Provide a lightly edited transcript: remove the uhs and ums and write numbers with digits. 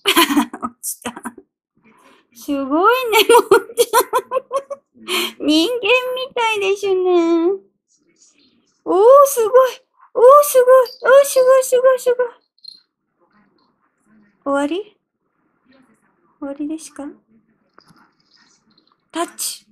落ちた。すごいね、もんちゃん。人間みたいでしゅね。おー、すごい。おー、すごい。おー、すごい、すごい、すごい。終わり終わりですか？タッチ。